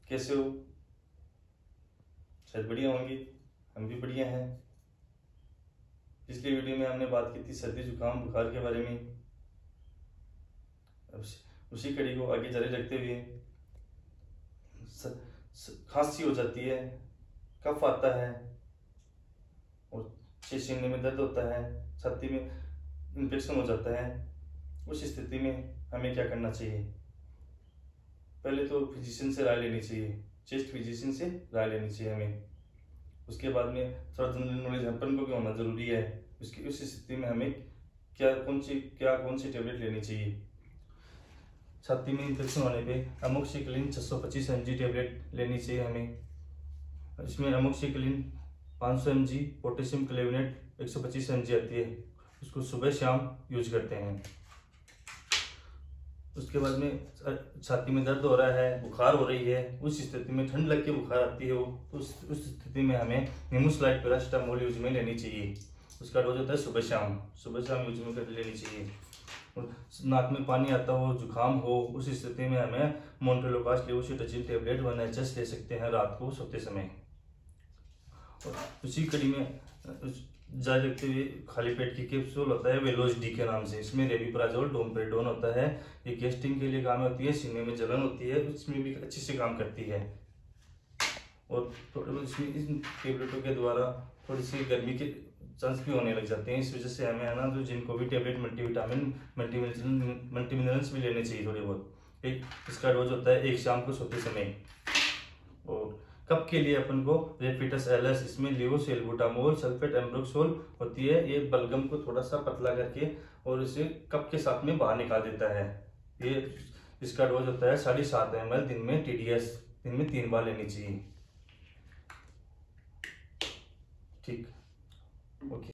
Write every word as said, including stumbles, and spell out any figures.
कैसे हो? शायद बढ़िया होंगे, हम भी बढ़िया हैं। पिछली वीडियो में हमने बात की थी सर्दी जुकाम बुखार के बारे में। अब उसी कड़ी को आगे जारी रखते हुए खांसी हो जाती है, कफ आता है और छह सीने में दर्द होता है, छाती में इन्फेक्शन हो जाता है। उस स्थिति में हमें क्या करना चाहिए? पहले तो फिजिशियन से राय लेनी चाहिए, चेस्ट फिजिशियन से राय लेनी चाहिए हमें। उसके बाद में थोड़ा जनरल नॉलेज अपन को भी होना जरूरी है। उसकी उस स्थिति में हमें क्या कौन सी क्या कौन सी टेबलेट लेनी चाहिए। छाती में इन्फेक्शन होने पे अमोक्सिक्लिन छह सौ पच्चीस एम जी टेबलेट लेनी चाहिए हमें। इसमें अमोक्सिक्लिन पाँच सौ एम जी, पोटेशियम क्लेविनेट एक सौ पच्चीस एम जी आती है। उसको सुबह शाम यूज करते हैं। उसके बाद में छाती में दर्द हो रहा है, बुखार हो रही है, उस स्थिति में ठंड लग के बुखार आती है वो, तो उस उस स्थिति में हमें निमोसलाइट पैरासिटामोल यूज में लेनी चाहिए। उसका डोज होता है सुबह शाम सुबह शाम यूज में कर लेनी चाहिए। और नाक में पानी आता हो, जुकाम हो, उस स्थिति में हमें montelukast levocetirizine tablet one H S ले सकते हैं रात को सोते समय। और उसी कड़ी में जारी रखते हुए खाली पेट की कैप्सूल होता है वेलोज डी के नाम से। इसमें रेबिप्राजोल डोमपेडोन होता है। ये गैस्ट्रिक के लिए काम होती है, सीने में जलन होती है, उसमें भी अच्छे से काम करती है। और थोड़े इसमें इन टेबलेटों के द्वारा थोड़ी सी गर्मी के चांस भी होने लग जाते हैं। इस वजह से हमें है ना जो जिनको भी टेबलेट मल्टीविटामिन मल्टीविटामिन मल्टीमिनरल्स भी लेने चाहिए थोड़े बहुत। एक इसका डोज होता है एक शाम को सोते समय। और कप के लिए अपन को रेपिटस एलएस, इसमें लेवोसेल्बुटामोल सल्फेट एम्ब्रोक्सोल होती है। ये बलगम को थोड़ा सा पतला करके और इसे कप के साथ में बाहर निकाल देता है। ये इसका डोज होता है साढ़े सात एम एल दिन में। टीडीएस दिन में तीन बार लेनी चाहिए। ठीक, ओके।